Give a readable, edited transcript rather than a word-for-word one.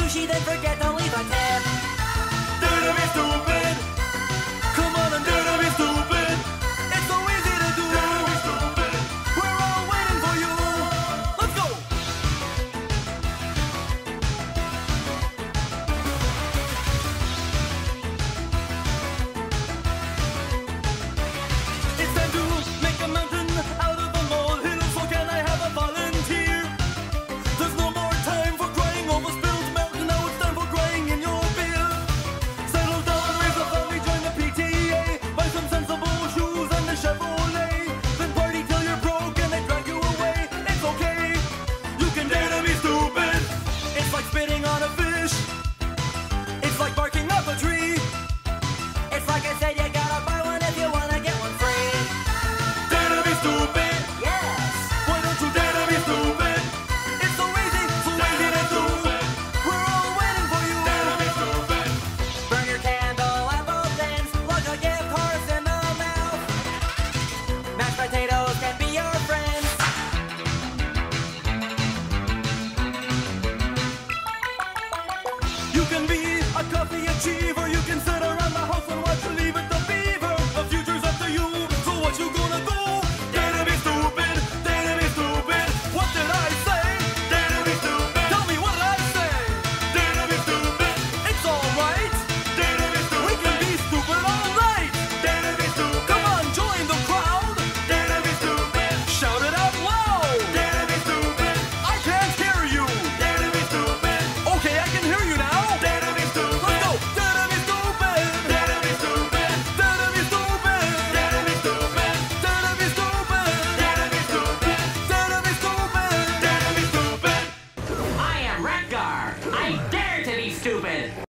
sushi, then forget to leave a tip. Dare to be stupid. Come on and dare to be stupid. It's so easy to do. Dare to be stupid. We're all waiting for you. Let's go. It's time to make a mountain out of a molehill. So can I have a volunteer? There's no more time for crying over spilled milk. Now it's time for crying in your beer. Settle down, raise a family, join the PTA. Buy some sensible shoes and a Chevrolet. Then party till you're broke and they drag you away. It's okay, you can dare to be stupid. It's like spitting on a fish. It's like barking up a tree. It's like I said, you gotta buy one if you wanna get one free. Dare to be stupid. Yes. Why don't you dare to be stupid? It's so easy to do. We're all waiting for you. Dare to be stupid. Burn your candle at both ends. Plug a gift horse in the mouth. Mashed potatoes can be your friends. You can be a coffee achiever. You can sit around the house and watch Leave It to Beaver. The future's up to you. So what you gonna do? Dare to be stupid. Dare to be stupid. What did I say? Dare to be stupid. Tell me, what did I say? Dare to be stupid. It's alright. Dare to be stupid. We can be stupid all night. Dare to be stupid. Come on, join the crowd. Dare to be stupid. Shout it out loud. Dare to be stupid. I can't hear you. Dare to be stupid. Okay, I can hear you now. Dare to be stupid. Let's go. Dare to be stupid. Dare to be stupid. Dare to be stupid. Dare to be stupid. Dare to be stupid. Dare to be stupid. Dare to be stupid. Dare to be stupid. I am Wreck-Gar. I dare to be stupid.